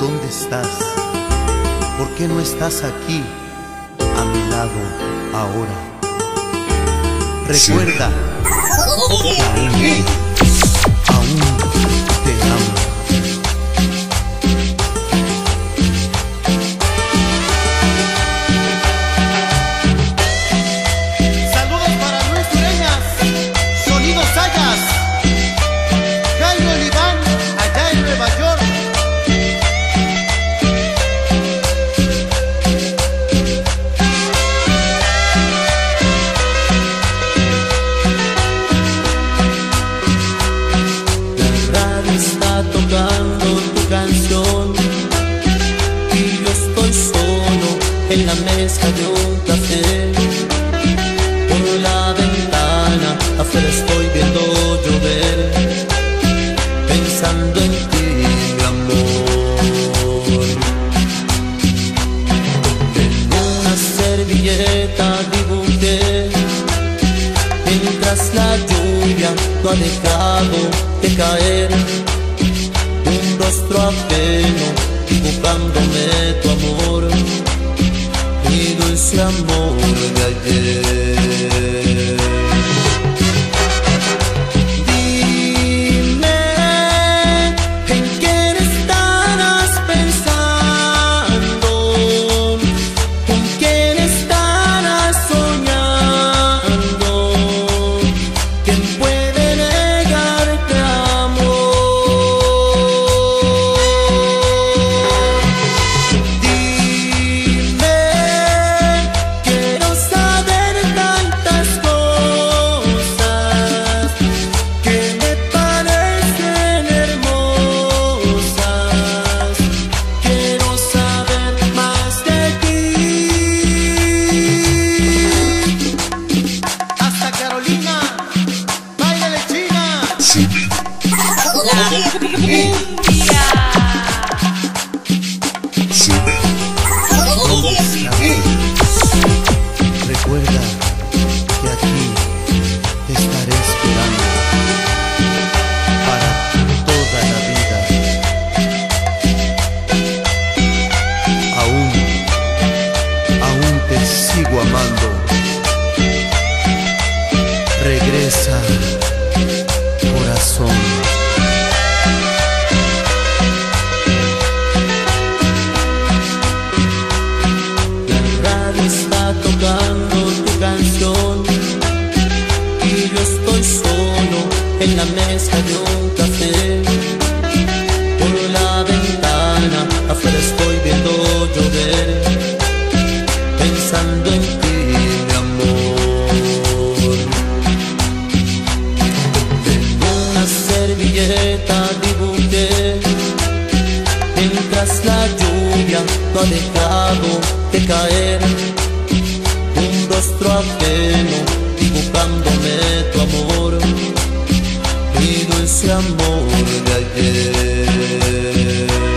¿dónde estás? ¿Por qué no estás aquí a mi lado ahora? Recuerda que aún te amo. Saludos para Luis Ureñas, Sonido Sayas, Jairo Oliván, allá en Nueva York. Está tocando tu canción y yo estoy solo en la mesa de un café. Por la ventana afuera estoy viendo llover, pensando en ti, amor. En una servilleta dibujé, mientras la lluvia no ha dejado de caer, un rostro ajeno dibujándome tu amor, mi dulce amor de ayer. Dime en quién estarás pensando, con quién estarás soñando, quién puede negarte amor. Dime, quiero saber tantas cosas que me parecen hermosas. Quiero saber más de ti. Hasta Carolina, báilale China. Recuerda que aquí te estaré esperando para toda la vida. Aún te sigo amando. Regresa, corazón. Está tocando tu canción y yo estoy solo en la mesa de un café. Por la ventana afuera estoy viendo llover, pensando en ti, mi amor. En una servilleta dibujé, mientras la lluvia no ha dejado de caer, un rostro ajeno dibujándome tu amor, mi dulce amor de ayer.